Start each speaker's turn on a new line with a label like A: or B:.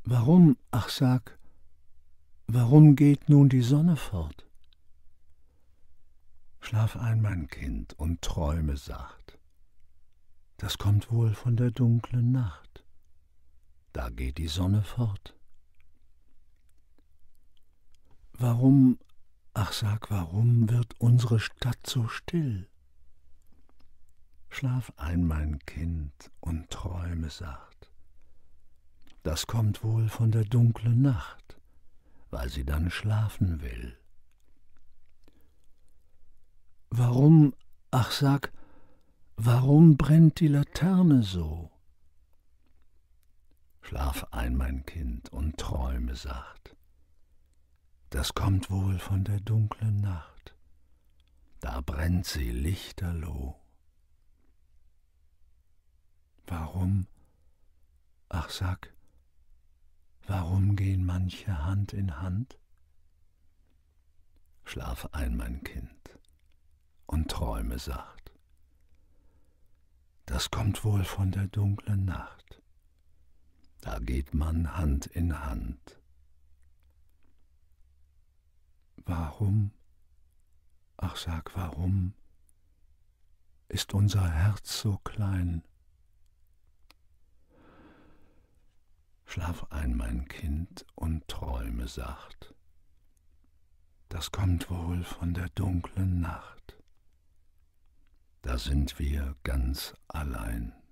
A: Warum, ach sag, warum geht nun die Sonne fort? Schlaf ein, mein Kind, und träume sacht. Das kommt wohl von der dunklen Nacht. Da geht die Sonne fort. Warum, ach sag, warum wird unsere Stadt so still? Schlaf ein, mein Kind, und träume sacht. Das kommt wohl von der dunklen Nacht, weil sie dann schlafen will. Warum, ach sag, warum brennt die Laterne so? Schlaf ein, mein Kind, und träume sacht. Das kommt wohl von der dunklen Nacht, da brennt sie lichterloh. Warum, ach sag, warum gehen manche Hand in Hand? Schlaf ein, mein Kind, und träume sacht. Das kommt wohl von der dunklen Nacht, da geht man Hand in Hand. Warum, ach sag, warum ist unser Herz so klein? Schlaf ein, mein Kind, und träume sacht. Das kommt wohl von der dunklen Nacht, da sind wir ganz allein.